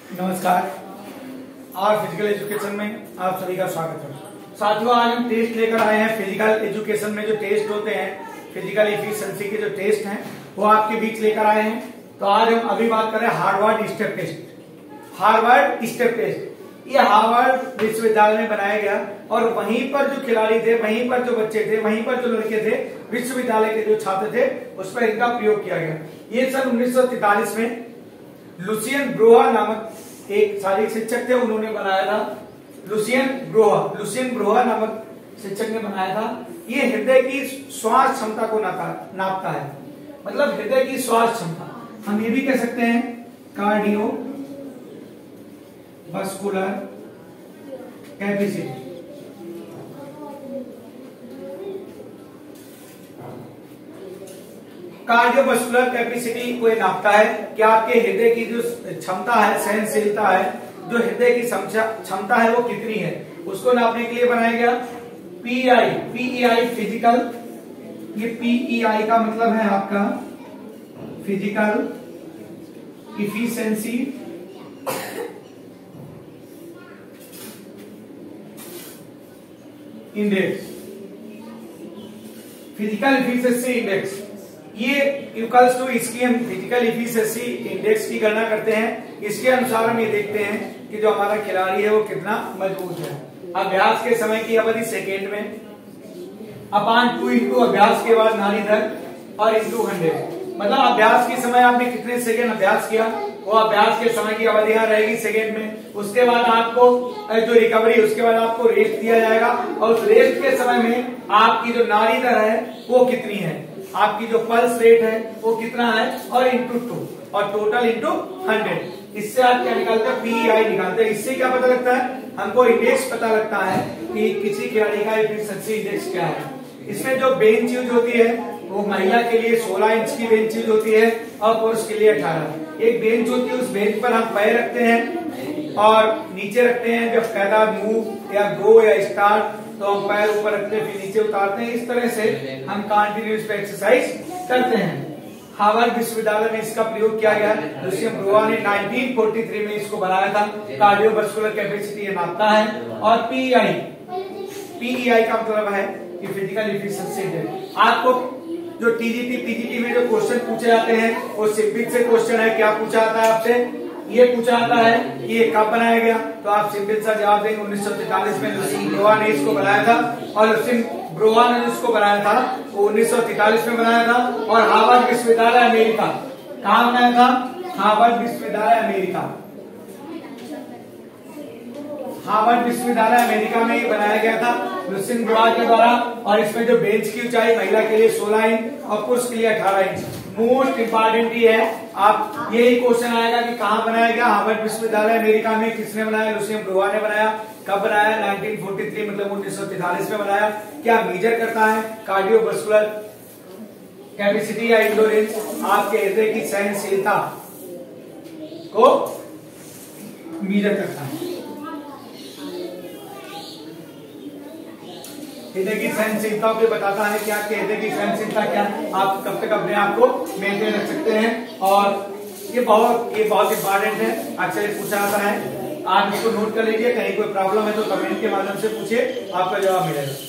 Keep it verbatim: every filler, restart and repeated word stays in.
नमस्कार। आज physical education में आप सभी का स्वागत है। साथियों, आज हम टेस्ट लेकर आए हैं। फिजिकल एजुकेशन में जो टेस्ट होते हैं, फिजिकल एफिशिएंसी के जो टेस्ट हैं, वो आपके बीच लेकर आए हैं। तो आज हम अभी बात करें Harvard step test. Harvard step test ये हार्वर्ड विश्वविद्यालय में बनाया गया और वहीं पर जो खिलाड़ी थे, वहीं पर जो बच्चे थे, वहीं पर जो लड़के थे, विश्वविद्यालय के जो छात्र थे, उस पर इनका प्रयोग किया गया। ये सन उन्नीस सौ तैतालीस में लुसियन ब्रोहा नामक एक शारीरिक शिक्षक थे, उन्होंने बनाया था। लुसियन ब्रोहा लुसियन ब्रोहा नामक शिक्षक ने बनाया था। ये हृदय की श्वास क्षमता को नापता है, मतलब हृदय की श्वास क्षमता। हम ये भी कह सकते हैं cardiovascular capacity. Cardiovascular capacity को नापता है कि आपके हृदय की जो क्षमता है, सहनशीलता है, जो हृदय की क्षमता है वो कितनी है, उसको नापने के लिए बनाया गया पीईआई। पीईआई फिजिकल, ये पीईआई का मतलब है आपका physical efficiency index. Physical efficiency index ये इक्वल्स टू, इसकी हम फिजिकल इफिशिएंसी इंडेक्स की गणना करते हैं। इसके अनुसार हम ये देखते हैं कि जो हमारा खिलाड़ी है वो कितना मजबूत है। अभ्यास के समय की अवधि सेकेंड में, अपान टू इंटू अभ्यास के बाद नाड़ी दर और इंटू हंड्रेड, मतलब अभ्यास के समय आपने कितने सेकेंड अभ्यास किया, वो अभ्यास के समय की अवधि यहाँ रहेगी सेकेंड में। उसके बाद आपको जो रिकवरी, उसके बाद आपको रेस्ट दिया जाएगा और उस रेस्ट के समय में आपकी जो नाड़ी दर है वो कितनी है, आपकी जो पल्स रेट है वो कितना है, और इंटू टू और टोटल इंटू हंड्रेड। इससे आप क्या निकालते हैं, पीईआई निकालते हैं। इससे क्या पता लगता है, हमको इंडेक्स पता लगता है कि किसी खिलाड़ी का एफिशिएंसी इंडेक्स क्या है। इसमें जो बेंच यूज होती है वो महिला के लिए सोलह इंच की बेंच यूज होती है और पुरुष के लिए अठारह। एक बेंच होती है, उस बेंच पर हम पैर रखते हैं और नीचे रखते हैं। जब कहता मूव या गो या स्टार्ट तो हम पैर ऊपर रखते हैं, फिर नीचे उतारते हैं। इस तरह से हम कंटिन्यूअस पे एक्सरसाइज करते हैं। हार्वर्ड विश्वविद्यालय में इसका प्रयोग किया गया। लुसियन ब्रोहा ने नाइनटीन फोर्टी थ्री में इसको बनाया था। कार्डियोवास्कुलर कैपेसिटी ये नापता है। और पीईआई पीईआई का मतलब है कि फिजिकल इफिशिएंसी इंडेक्स। आपको जो टीजीटी पीजीटी में जो क्वेश्चन पूछे जाते हैं वो सिंपल से क्वेश्चन है। क्या पूछा जाता है आपसे, ये पूछा जाता है कि ये कब बनाया गया, तो आप सिंपल सा जवाब देंगे उन्नीस सौ तैतालीस में लुसियन ब्रोहा ने इसको बनाया था। और लुसियन ब्रोहा ने इसको बनाया था वो उन्नीस सौ तैतालीस में बनाया था। और हार्वर्ड विश्वविद्यालय अमेरिका, कहाँ बनाया था, हार्वर्ड विश्वविद्यालय अमेरिका, हार्वर्ड विश्वविद्यालय अमेरिका में बनाया गया था लुसियन ब्रोहा के द्वारा। और इसमें जो बेंच की ऊंचाई महिला के लिए सोलह इंच और पुरुष के लिए अठारह इंच। मोस्ट इंपॉर्टेंट ये है, आप यही क्वेश्चन आएगा कि कहाँ बनाया गया, हार्वर्ड विश्वविद्यालय अमेरिका में। किसने बनाया, लुसियन ब्रोहा ने बनाया। कब बनाया, नाइनटीन फोर्टी थ्री मतलब उन्नीस सौ तैतालीस में बनाया। क्या मेजर करता है, कार्डियोवास्कुलर कैपेसिटी या इंडोरेंस, आपके हृदय की सहनशीलता को मेजर करता है। हृदय की सहनशीलता को बताता है कि आपके हृदय की सहनशीलता क्या, आप कब तक अपने आप को मेंटेन रख सकते हैं। और ये बहुत ये बहुत इंपॉर्टेंट है, अक्सर पूछा जाता है। आप इसको नोट कर लीजिए, कहीं कोई प्रॉब्लम है तो कमेंट के माध्यम से पूछिए, आपका जवाब मिलेगा।